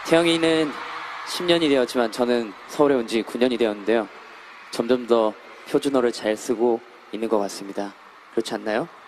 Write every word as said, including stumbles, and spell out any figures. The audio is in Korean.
태영이는 십 년이 되었지만 저는 서울에 온 지 구 년이 되었는데요. 점점 더 표준어를 잘 쓰고 있는 것 같습니다. 그렇지 않나요?